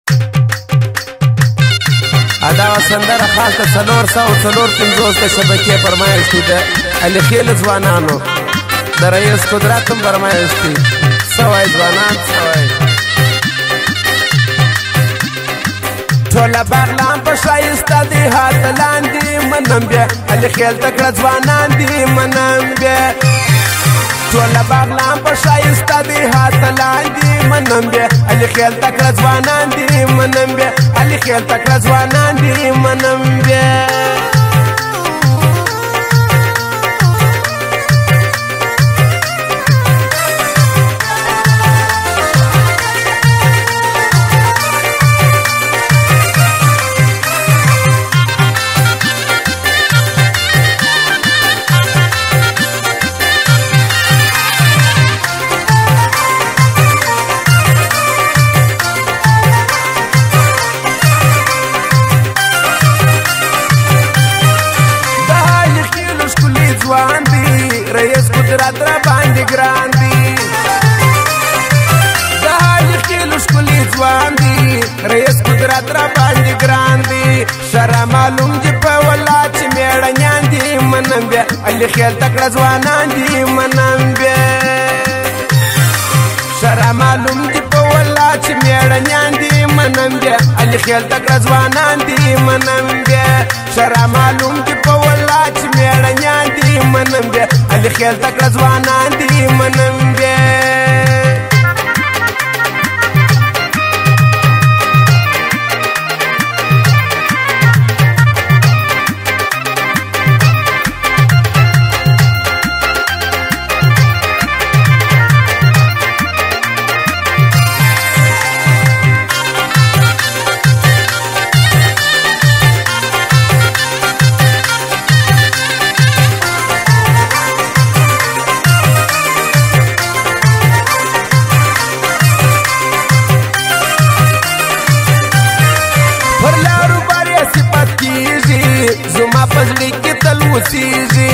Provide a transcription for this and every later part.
دا سندره خاص د 450 شبکې فرمایش دی د علي خیل ځوانانو د رئیس قدرت هم فرمایش دی سوای ځوانان سوای ټوله بغلان په ښایسته دی هات لاندې منم بیا علي خیل تکړه ځوانان دي منم بیا ټوله بغلان په ښایسته دی هات لاندې منم بیا علي خیل تکړه ځوانان دي منم بیا علي خیل تکړه ځوانان دي منم بیا رئیس قدرت را باندې ګران دي د علي خیل ښکلي ځوان دي رئیس قدرت را باندې ګران دي شرع معلوم دي په والله چې مېړنیان دي منم بیا علي خیل تکړه ځوانان دي منم بیا شرع معلوم دي په والله چې مېړنیان دي منم بیا علي خیل تکړه ځوانان دي منم بیا شرع معلوم دي په والله چې مېړنیان دي منم بیا علي خیل تکړه ځوانان دي منم بیا زما پزړی کې تل وسیږي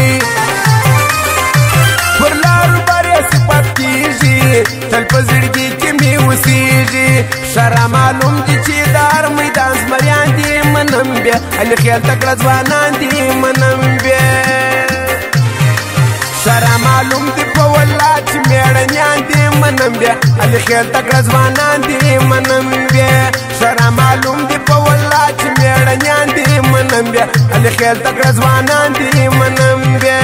پر لارو بارې صفت کیږي تل پزړی کې می وسیږي شرع معلوم دي چې دار میدان زمریان دي منم بیا علي خیل تکړه ځوانان دي منم بیا شرع معلوم دي په والله چې مېړنیان دي منم بیا علي خیل تکړه ځوانان دي منم بیا شرع معلوم دي په والله چې مېړنیان دي منم بیا علي خیل تکړه ځوانان دي منم بیا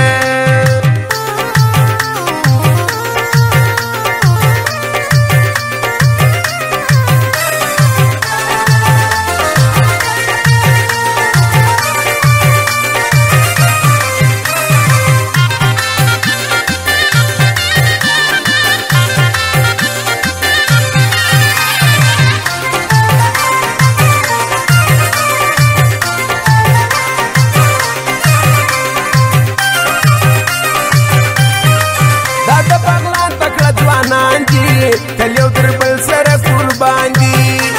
تل یو در بل سره قربان دي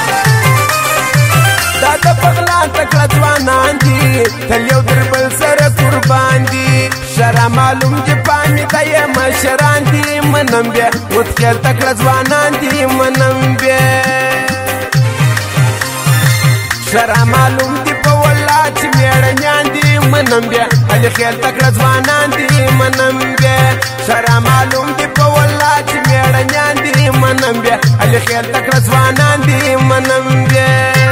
دا د بغلان تکړه ځوانان دي تل یو در بل سره قربان دي شرع معلوم دي پامې ته یې مشران دي منم بیا وتخیل تکړه ځوانان دي منم بیا شرع معلوم دي په والله چې مېړنیان دي منم بیا علي خیل تکړه ځوانان دي منم بیا شرع معلوم دي په والله چې مېړنیان دي منم بیا علي خیل تکړه ځوانان دي منم بیا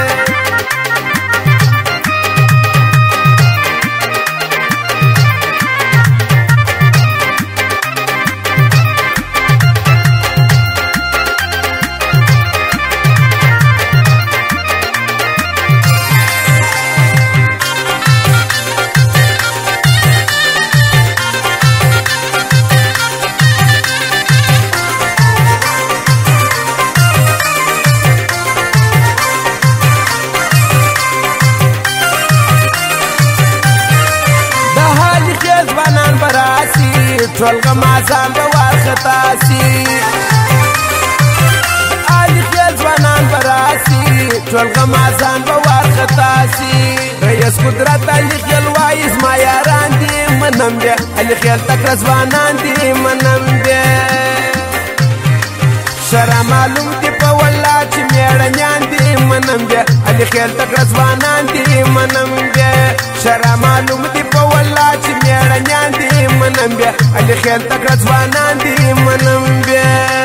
ټول غمازان به وارخطا سي علي خیل ځوانان به راسي ټول غمازان به وارخطا سي رئیس قدرت علي خیل وایي زما یاران دي منم بیا علي خیل تکړه ځوانان دي منم بیا شرع معلوم دي په والله چې مېړنیان دي منم بیا علي خیل تکړه ځوانان دي منم بیا شرع معلوم دي په والله چې میړنیان دي منم بیا علي خیل تکړه ځوانان دي منم بیا